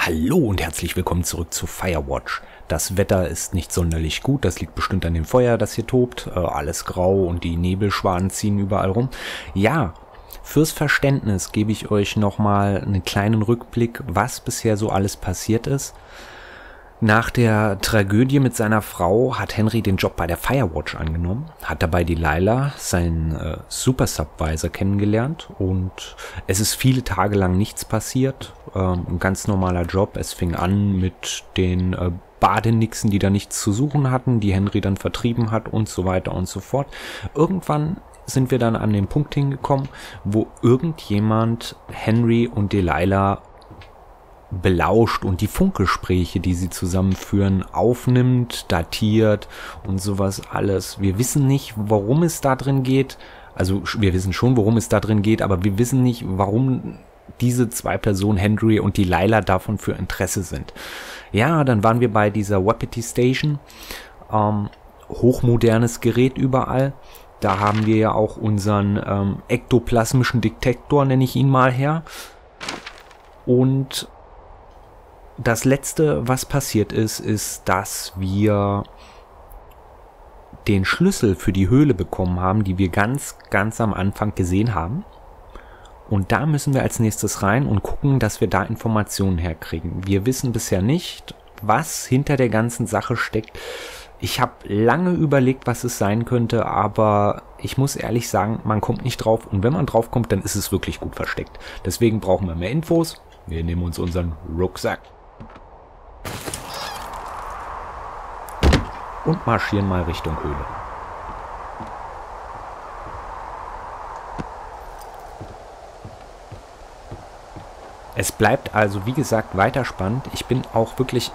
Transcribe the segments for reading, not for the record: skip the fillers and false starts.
Hallo und herzlich willkommen zurück zu Firewatch. Das Wetter ist nicht sonderlich gut, das liegt bestimmt an dem Feuer, das hier tobt. Alles grau und die Nebelschwaden ziehen überall rum. Ja, fürs Verständnis gebe ich euch nochmal einen kleinen Rückblick, was bisher so alles passiert ist. Nach der Tragödie mit seiner Frau hat Henry den Job bei der Firewatch angenommen, hat dabei Delilah, seinen Super Subvisor, kennengelernt und es ist viele Tage lang nichts passiert. Ein ganz normaler Job. Es fing an mit den Badenixen, die da nichts zu suchen hatten, die Henry dann vertrieben hat und so weiter und so fort. Irgendwann sind wir dann an den Punkt hingekommen, wo irgendjemand Henry und Delilah belauscht und die Funkgespräche, die sie zusammenführen, aufnimmt, datiert und sowas alles. Wir wissen nicht, worum es da drin geht. Also wir wissen schon, worum es da drin geht, aber wir wissen nicht, warum diese zwei Personen, Henry und Delilah, davon für Interesse sind. Ja, dann waren wir bei dieser Wapiti Station. Hochmodernes Gerät überall. Da haben wir ja auch unseren ektoplasmischen Detektor, nenne ich ihn mal, her. Und das Letzte, was passiert ist, dass wir den Schlüssel für die Höhle bekommen haben, die wir ganz am Anfang gesehen haben. Und da müssen wir als nächstes rein und gucken, dass wir da Informationen herkriegen. Wir wissen bisher nicht, was hinter der ganzen Sache steckt. Ich habe lange überlegt, was es sein könnte, aber ich muss ehrlich sagen, man kommt nicht drauf. Und wenn man drauf kommt, dann ist es wirklich gut versteckt. Deswegen brauchen wir mehr Infos. Wir nehmen uns unseren Rucksack und marschieren mal Richtung Höhle. Es bleibt also, wie gesagt, weiter spannend. Ich bin auch wirklich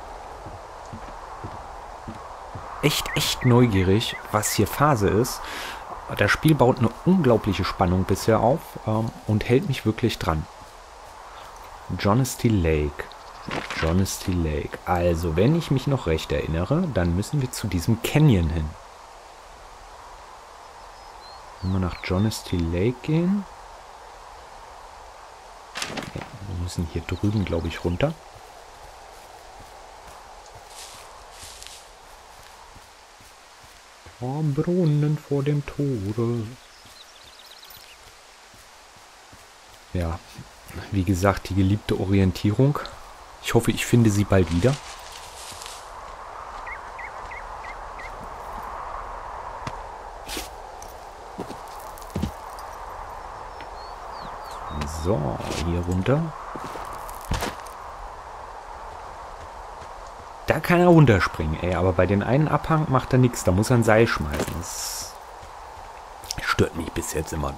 echt neugierig, was hier Phase ist. Das Spiel baut eine unglaubliche Spannung bisher auf und hält mich wirklich dran. Jonesty Lake. Jonesty Lake. Also, wenn ich mich noch recht erinnere, dann müssen wir zu diesem Canyon hin. Wenn wir nach Jonesty Lake gehen. Okay, wir müssen hier drüben, glaube ich, runter. Am Brunnen vor dem Tore. Ja, wie gesagt, die geliebte Orientierung. Ich hoffe, ich finde sie bald wieder. So, hier runter. Da kann er runterspringen, ey. Aber bei den einen Abhang macht er nichts. Da muss er ein Seil schmeißen. Das stört mich bis jetzt immer.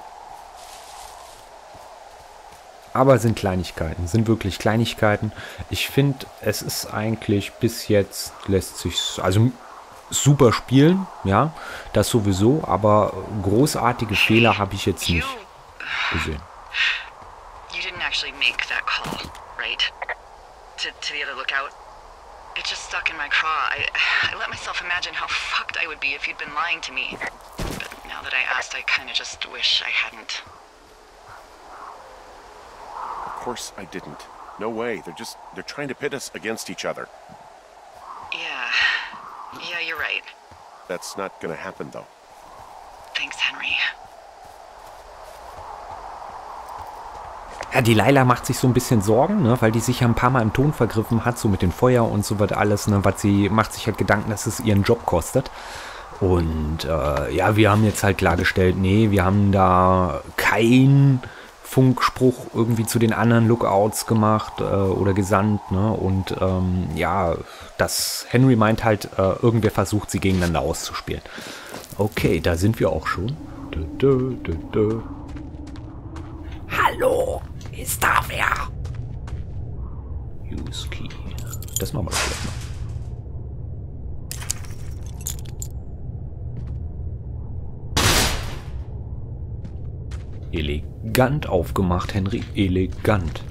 Aber es sind Kleinigkeiten, sind wirklich Kleinigkeiten. Ich finde, es ist eigentlich bis jetzt, lässt sich also super spielen, ja, das sowieso, aber großartige Fehler habe ich jetzt nicht gesehen. You didn't actually make that call, right? To the other lookout? It just stuck in my craw. I let myself imagine how fucked I would be if you'd been lying to me. But now that I asked, I kind of just wish I hadn't. Of course I didn't. No way. They're trying to pit us against each other. Yeah, you're right. That's not gonna happen, though. Thanks, Henry. Ja, Delilah macht sich so ein bisschen Sorgen, ne, weil die sich ja ein paar Mal im Ton vergriffen hat, so mit dem Feuer und so was alles, ne, was sie macht sich halt Gedanken, dass es ihren Job kostet. Und ja, wir haben jetzt halt klargestellt, nee, wir haben da kein Funkspruch irgendwie zu den anderen Lookouts gemacht oder gesandt, ne? Und ja, das Henry meint halt, irgendwer versucht, sie gegeneinander auszuspielen. Okay, da sind wir auch schon. Hallo, ist da wer? Use Key. Das machen wir doch vielleicht mal. Elegant aufgemacht, Henry. Elegant.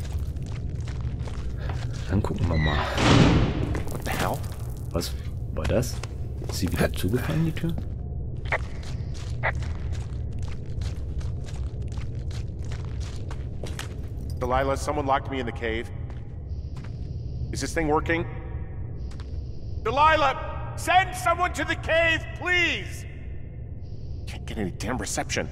Dann gucken wir mal. What the hell? Was war das? Ist sie wieder zugefallen, die Tür? Delilah, someone locked me in the cave. Is this thing working? Delilah! Send someone to the cave, please! Can't get any damn reception.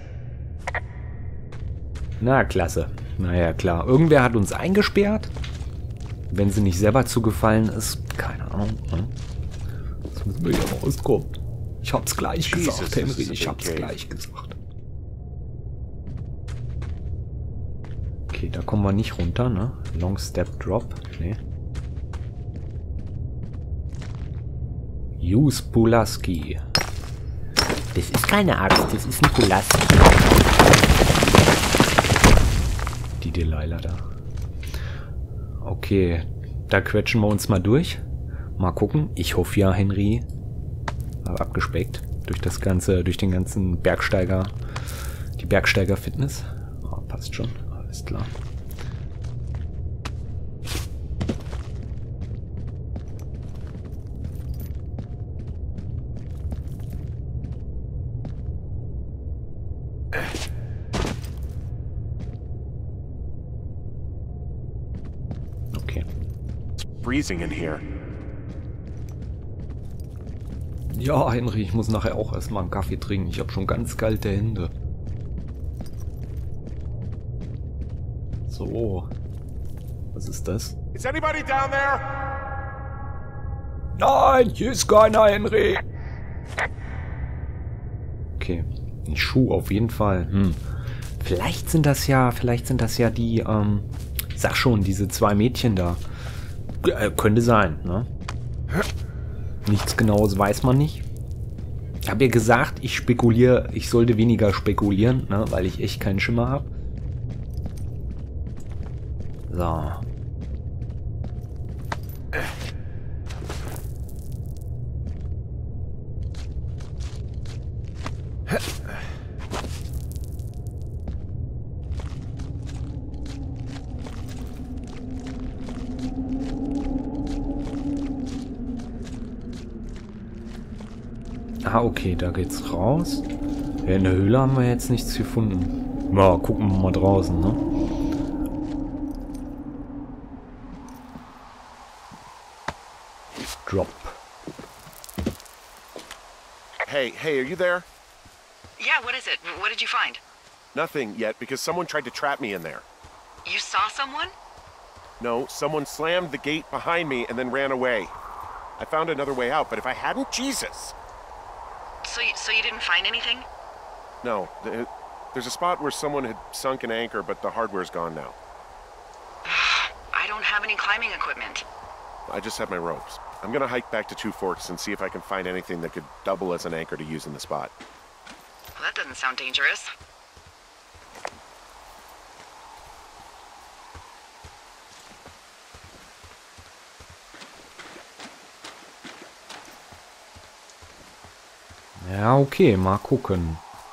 Na, klasse. Naja, klar. Irgendwer hat uns eingesperrt. Wenn sie nicht selber zugefallen ist, keine Ahnung. Ne? Jetzt müssen wir hier rauskommen. Ich hab's gleich gesagt, Henry. Ich hab's gleich gesagt. Okay, da kommen wir nicht runter, ne? Long Step Drop. Nee. Use Pulaski. Das ist keine Axt, das ist ein Pulaski. Die Delilah da. Okay, da quetschen wir uns mal durch. Mal gucken. Ich hoffe ja, Henry. Aber abgespeckt. Durch das Ganze, durch den ganzen Bergsteiger. Die Bergsteiger-Fitness. Oh, passt schon. Alles klar. Okay. It's freezing in here. Ja, Henry, ich muss nachher auch erstmal einen Kaffee trinken. Ich habe schon ganz kalte Hände. So. Was ist das? Is anybody down there? Nein, hier ist keiner, Henry. Okay. Ein Schuh auf jeden Fall. Vielleicht sind das ja die, sag schon, diese 2 Mädchen da. Könnte sein, ne? Nichts Genaues weiß man nicht. Ich habe ja gesagt, ich sollte weniger spekulieren, ne, weil ich echt keinen Schimmer habe. So. Ah, okay, da geht's raus. Ja, in der Höhle haben wir jetzt nichts gefunden. Ja, gucken wir mal draußen, ne? Drop. Hey, are you there? Yeah, what is it? What did you find? Nothing yet, because someone tried to trap me in there. You saw someone? No, someone slammed the gate behind me and then ran away. I found another way out, but if I hadn't, Jesus! So you didn't find anything? No, there's a spot where someone had sunk an anchor, but the hardware's gone now. I don't have any climbing equipment. I just have my ropes. I'm gonna hike back to Two Forks and see if I can find anything that could double as an anchor to use in the spot. Well, that doesn't sound dangerous. Ja, okay, mal gucken.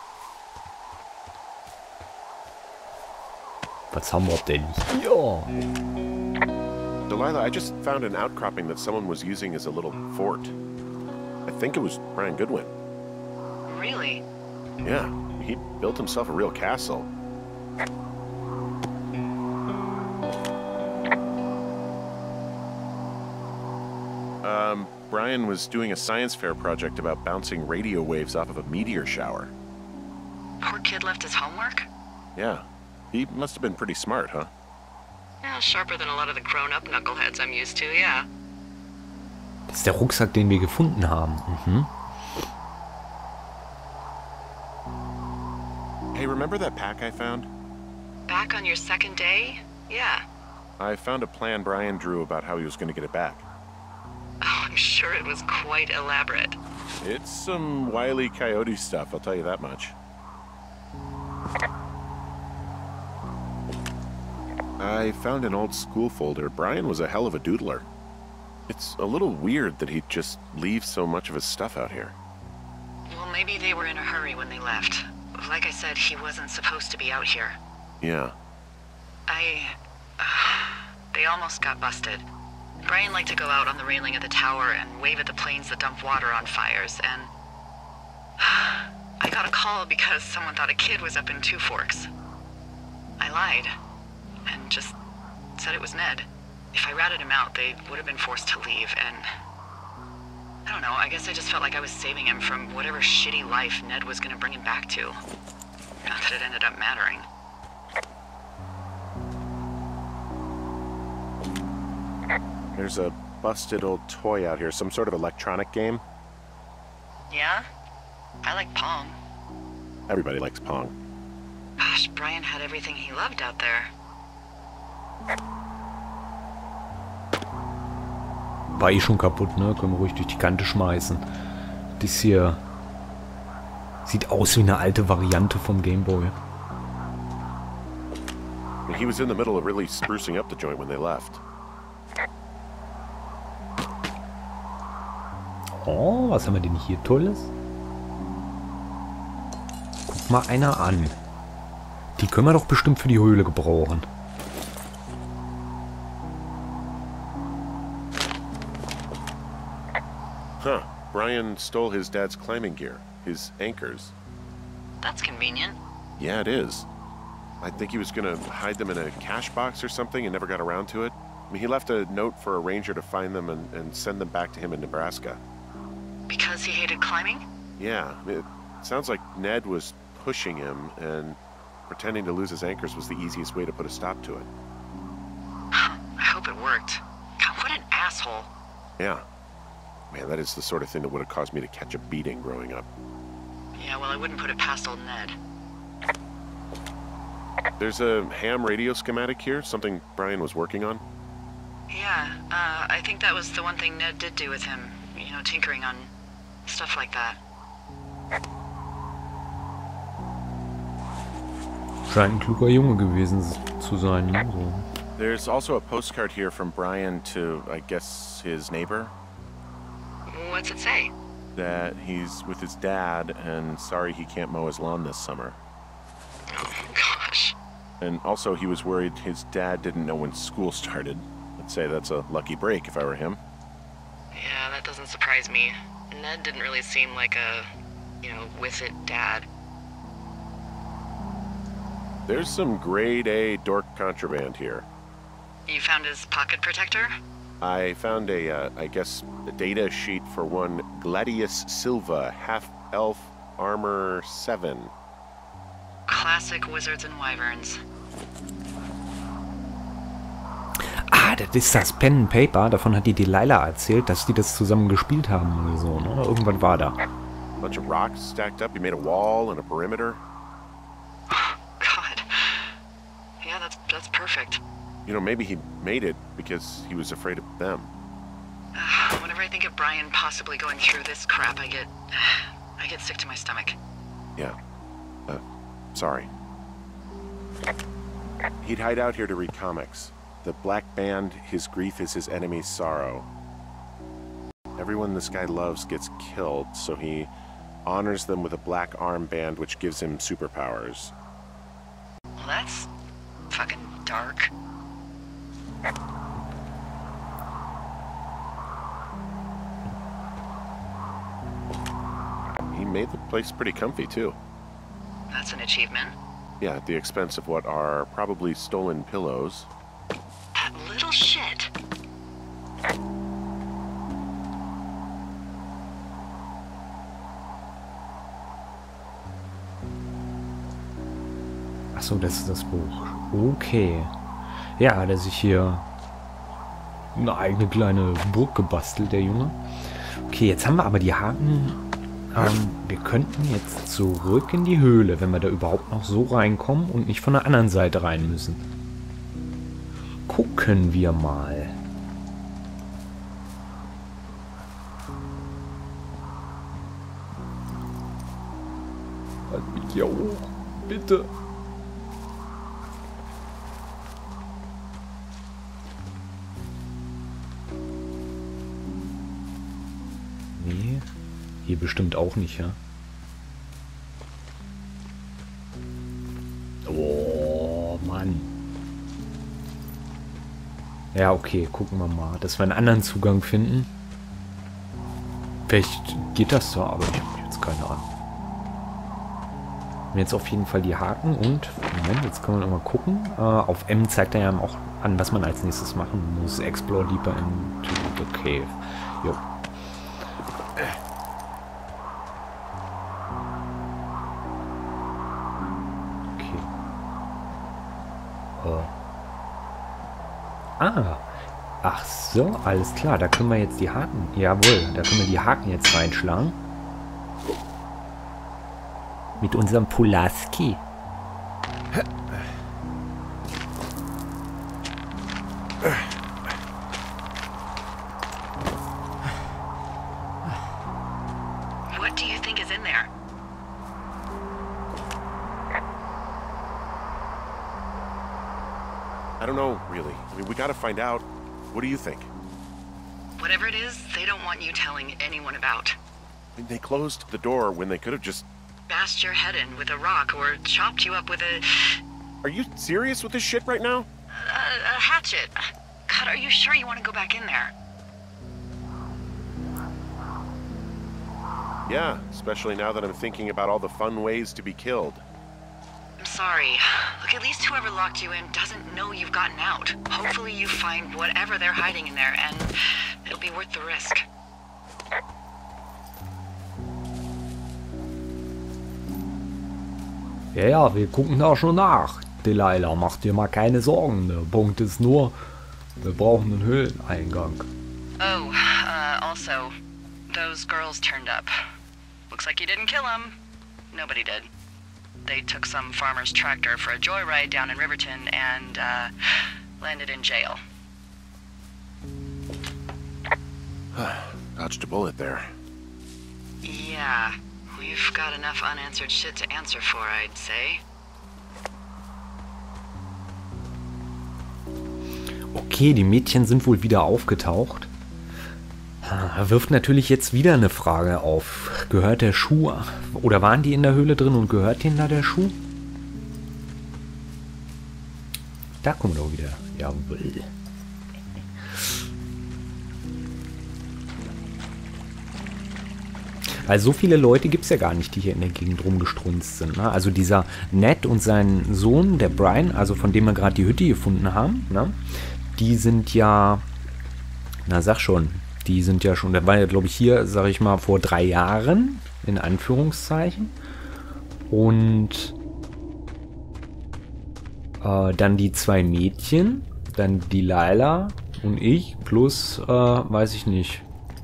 Was haben wir denn hier? Delilah, I just found an outcropping that someone was using as a little fort. I think it was Brian Goodwin. Really? Yeah, he built himself a real castle. Brian was doing a science fair project about bouncing radio waves off of a meteor shower. Poor kid left his homework? Yeah, he must have been pretty smart, huh? Yeah, sharper than a lot of the grown-up knuckleheads I'm used to, yeah. Das ist der Rucksack, den wir gefunden haben. Hey, remember that pack I found? Back on your second day? Yeah. I found a plan Brian drew about how he was going to get it back. Oh, I'm sure it was quite elaborate. It's some Wile E. Coyote stuff, I'll tell you that much. I found an old school folder. Brian was a hell of a doodler. It's a little weird that he'd just leave so much of his stuff out here. Well, maybe they were in a hurry when they left. Like I said, he wasn't supposed to be out here. Yeah. They almost got busted. Brian liked to go out on the railing of the tower and wave at the planes that dump water on fires, and I got a call because someone thought a kid was up in Two Forks. I lied, and just said it was Ned. If I ratted him out, they would have been forced to leave, and I don't know, I guess I just felt like I was saving him from whatever shitty life Ned was gonna bring him back to. Not that it ended up mattering. There's a busted old toy out here, some sort of electronic game. Yeah? I like Pong. Everybody likes Pong. Gosh, Brian had everything he loved out there. War eh schon kaputt, ne? Können wir ruhig durch die Kante schmeißen. Das hier sieht aus wie eine alte Variante vom Game Boy. He was in the middle of really sprucing up the joint when they left. Oh, was haben wir denn hier Tolles? Guck mal einer an. Die können wir doch bestimmt für die Höhle gebrauchen. Huh. Brian stole his dad's climbing gear, his anchors. That's convenient. Yeah, it is. I think he was gonna hide them in a cash box or something and never got around to it. I mean, he left a note for a ranger to find them and send them back to him in Nebraska. Because he hated climbing? Yeah, it sounds like Ned was pushing him, and pretending to lose his anchors was the easiest way to put a stop to it. I hope it worked. God, what an asshole. Yeah. Man, that is the sort of thing that would have caused me to catch a beating growing up. Yeah, well, I wouldn't put it past old Ned. There's a ham radio schematic here, something Brian was working on. Yeah, I think that was the one thing Ned did do with him. You know, tinkering on stuff like that. Scheint ein kluger Junge gewesen zu sein, ne? So. There's also a postcard here from Brian to, I guess, his neighbor. What's it say? That he's with his dad and sorry he can't mow his lawn this summer. Oh, gosh. And also he was worried his dad didn't know when school started. I'd say that's a lucky break if I were him. Yeah, that doesn't surprise me. Ned didn't really seem like a, you know, with-it dad. There's some grade A dork contraband here. You found his pocket protector? I found I guess, a data sheet for one Gladius Silva, half-elf armor 7. Classic Wizards and Wyverns. Ah, das ist das Pen and Paper. Davon hat die Delilah erzählt, dass die das zusammen gespielt haben oder so, ne? Irgendwann war da. Bunch of rocks stacked up. He made a wall and a perimeter. God. Yeah, that's perfect. You know, maybe he made it because he was afraid of them. Whenever I think of Brian possibly going through this crap, I get sick to my stomach. Yeah. Sorry. He'd hide out here to read comics. The Black Band, his grief is his enemy's sorrow. Everyone this guy loves gets killed, so he honors them with a black armband which gives him superpowers. Well, that's fucking dark. He made the place pretty comfy, too. That's an achievement. Yeah, at the expense of what are probably stolen pillows. That little shit. Achso, das ist das Buch. Okay. Ja, hat er sich hier eine eigene kleine Burg gebastelt, der Junge. Okay, jetzt haben wir aber die Haken. Wir könnten jetzt zurück in die Höhle, wenn wir da überhaupt noch so reinkommen und nicht von der anderen Seite rein müssen. Gucken wir mal. Halt mich hier hoch, bitte. Nee, hier bestimmt auch nicht, ja? Oh, Mann. Ja, okay, gucken wir mal, dass wir einen anderen Zugang finden. Vielleicht geht das da, aber ich habe jetzt keine Ahnung. Und jetzt auf jeden Fall die Haken und, Moment, jetzt können wir noch mal gucken. Auf M zeigt er ja auch an, was man als nächstes machen muss. Explore deeper into the cave. Jo. Okay. Ach so, alles klar. Da können wir jetzt die Haken... Jawohl, da können wir die Haken jetzt reinschlagen. Mit unserem Pulaski. What do you think is in there? I don't know, really. I mean, we gotta find out. What do you think? Whatever it is, they don't want you telling anyone about. I mean, they closed the door when they could have just... Bashed your head in with a rock or chopped you up with a Are you serious with this shit right now? hatchet. God, are you sure you want to go back in there? Yeah, especially now that I'm thinking about all the fun ways to be killed. I'm sorry. Look, at least whoever locked you in doesn't know you've gotten out. Hopefully you find whatever they're hiding in there, and it'll be worth the risk. Ja, wir gucken da schon nach. Delilah, mach dir mal keine Sorgen. Der Punkt ist nur, wir brauchen einen Höhleneingang. Oh, also, those girls turned up. Looks like you didn't kill them. Nobody did. They took some farmer's tractor for a joyride down in Riverton and, landed in jail. Dodged a bullet there. Yeah, we've got enough unanswered shit to answer for, I'd say. Okay, die Mädchen sind wohl wieder aufgetaucht. Wirft natürlich jetzt wieder eine Frage auf. Gehört der Schuh, oder waren die in der Höhle drin und gehört denen da der Schuh? Da kommen wir doch wieder. Jawohl. Weil so viele Leute gibt es ja gar nicht, die hier in der Gegend rumgestrunzt sind. Ne? Also dieser Ned und sein Sohn, der Brian, also von dem wir gerade die Hütte gefunden haben, ne? Die sind ja, na sag schon, die sind ja schon, der war ja glaube ich hier, sag ich mal, vor 3 Jahren, in Anführungszeichen. Und dann die 2 Mädchen, dann die Delilah und ich, plus, weiß ich nicht,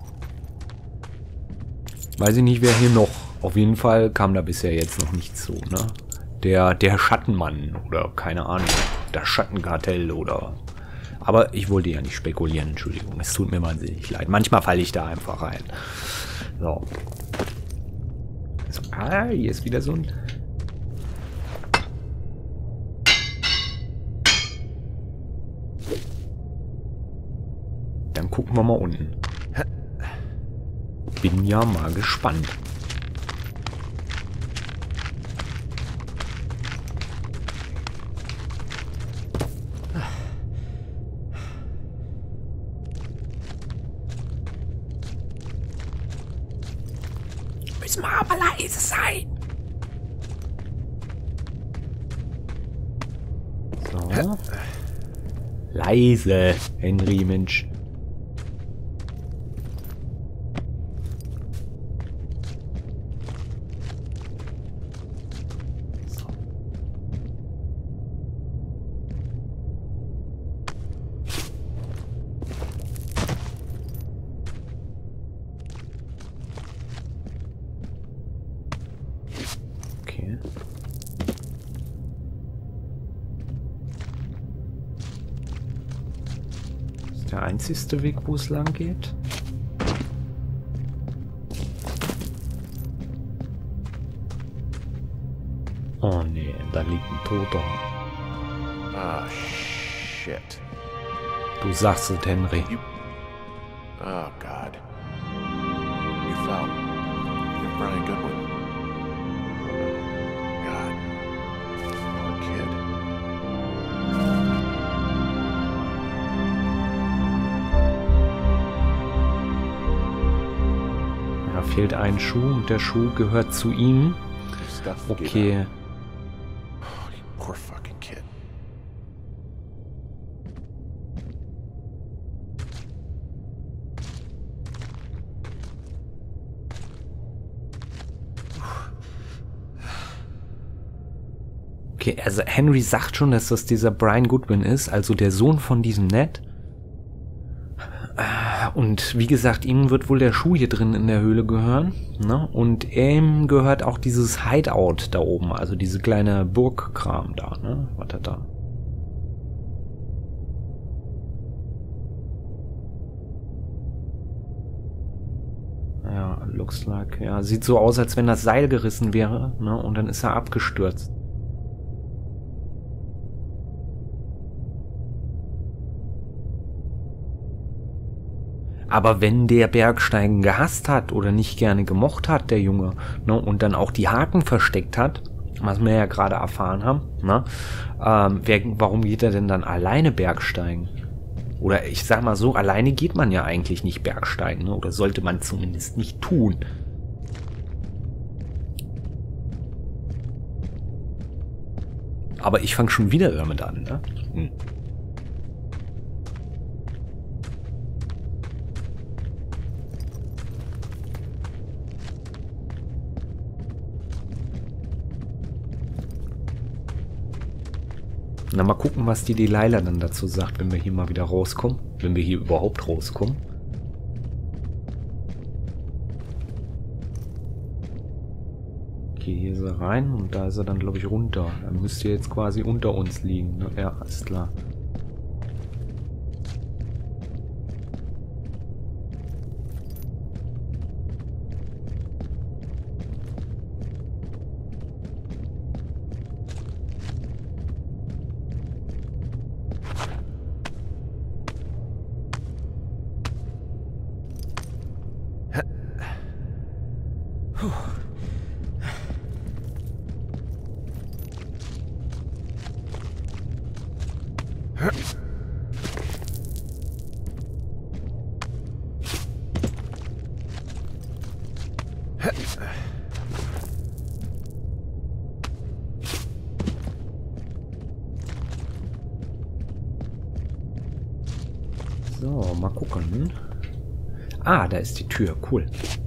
wer hier noch. Auf jeden Fall kam da bisher jetzt noch nichts so, ne? Der Schattenmann oder keine Ahnung, das Schattenkartell oder... Aber ich wollte ja nicht spekulieren, Entschuldigung. Es tut mir wahnsinnig leid. Manchmal falle ich da einfach rein. So. Hier ist wieder so ein... Dann gucken wir mal unten. Bin ja mal gespannt. Müssen wir aber leise sein. So. Leise, Henry, Mensch. Der einzigste Weg, wo es lang geht. Oh nee, da liegt ein Toter. Ah, shit. Du sagst es, Henry. Oh, God. You fell. You're Brian Goodwin. God. Poor kid. Da fehlt ein Schuh und der Schuh gehört zu ihm. Okay. Oh, you poor fucking kid. Okay, also Henry sagt schon, dass das dieser Brian Goodwin ist, also der Sohn von diesem Ned. Und wie gesagt, ihm wird wohl der Schuh hier drin in der Höhle gehören. Ne? Und ihm gehört auch dieses Hideout da oben, also diese kleine Burgkram da. Ne? Was hat da? Ja, looks like. Ja, sieht so aus, als wenn das Seil gerissen wäre. Ne? Und dann ist er abgestürzt. Aber wenn der Bergsteigen gehasst hat oder nicht gerne gemocht hat, der Junge, ne, und dann auch die Haken versteckt hat, was wir ja gerade erfahren haben, ne, warum geht er denn dann alleine Bergsteigen? Oder ich sag mal so, alleine geht man ja eigentlich nicht Bergsteigen, ne, oder sollte man zumindest nicht tun. Aber ich fange schon wieder damit an, ne? Na, mal gucken, was die Delilah dann dazu sagt, wenn wir hier mal wieder rauskommen. Wenn wir hier überhaupt rauskommen. Okay, hier ist er rein und da ist er dann, glaube ich, runter. Er müsste jetzt quasi unter uns liegen. Ne? Ja, ist klar. So, mal gucken. Ah, da ist die Tür. Cool.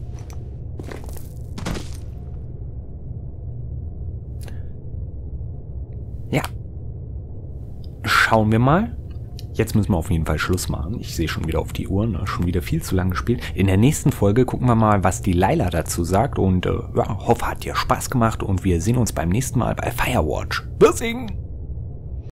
Ja. Schauen wir mal. Jetzt müssen wir auf jeden Fall Schluss machen. Ich sehe schon wieder auf die Uhr, ne? Schon wieder viel zu lang gespielt. In der nächsten Folge gucken wir mal, was die Delilah dazu sagt. Und ja, hoffe, hat dir Spaß gemacht. Und wir sehen uns beim nächsten Mal bei Firewatch. Bis dann!